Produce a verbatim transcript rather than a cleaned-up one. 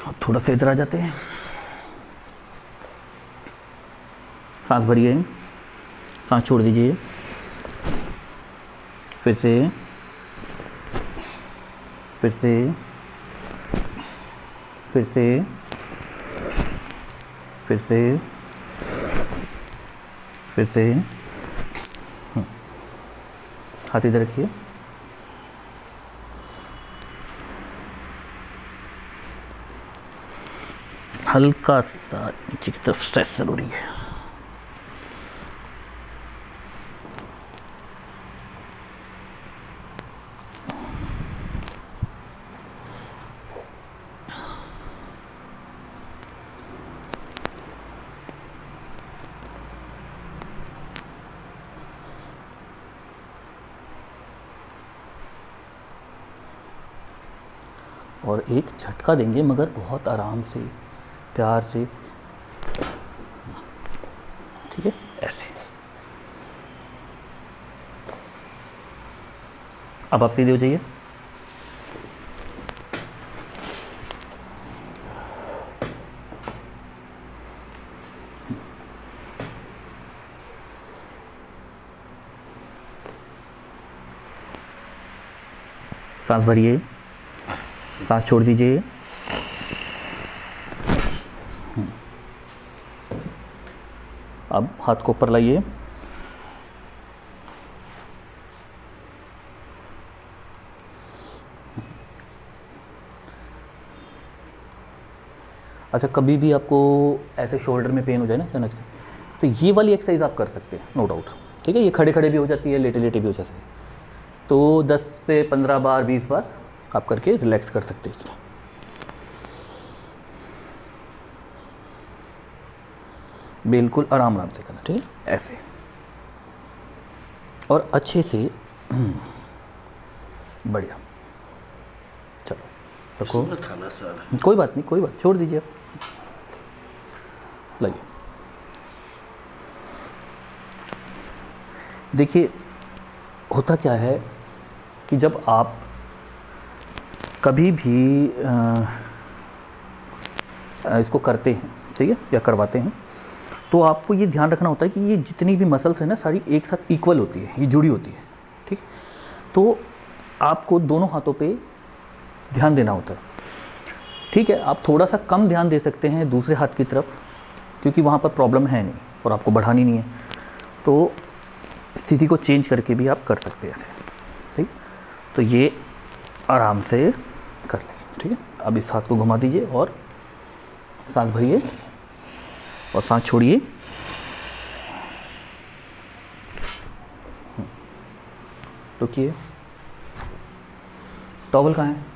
अब थोड़ा सा इधर आ जाते हैं, सांस भरिए, सांस छोड़ दीजिए, फिर से फिर से फिर से फिर से फिर से हाथ इधर रखिए, हल्का सा नीचे की तरफ स्ट्रेच जरूरी है। और एक झटका देंगे मगर बहुत आराम से, प्यार से, ठीक है, ऐसे। अब आप सीधे हो जाइए, सांस भरिए, सांस छोड़ दीजिए, अब हाथ को ऊपर लाइए, अच्छा कभी भी आपको ऐसे शोल्डर में पेन हो जाए ना अचानक से, तो ये वाली एक्सरसाइज आप कर सकते हैं, नो डाउट, ठीक है। ये खड़े खड़े भी हो जाती है, लेटे लेटे भी हो जाती है, तो दस से पंद्रह बार बीस बार आप करके रिलैक्स कर सकते हैं इसमें। बिल्कुल आराम आराम से करना, ठीक है, ऐसे, और अच्छे से, बढ़िया। चलो रखो, कोई बात नहीं, कोई बात, छोड़ दीजिए आप, लाइए। देखिए होता क्या है कि जब आप कभी भी आ, इसको करते हैं, ठीक है, या करवाते हैं, तो आपको ये ध्यान रखना होता है कि ये जितनी भी मसल्स हैं ना सारी एक साथ इक्वल होती है, ये जुड़ी होती है, ठीक। तो आपको दोनों हाथों पे ध्यान देना होता है, ठीक है। आप थोड़ा सा कम ध्यान दे सकते हैं दूसरे हाथ की तरफ, क्योंकि वहाँ पर प्रॉब्लम है नहीं और आपको बढ़ानी नहीं है, तो स्थिति को चेंज करके भी आप कर सकते हैं ऐसे, ठीक। तो ये आराम से कर लेंगे, ठीक है। अब इस हाथ को घुमा दीजिए और सांस भरिए और सांस छोड़िए, रुकिए। टॉवल कहाँ है?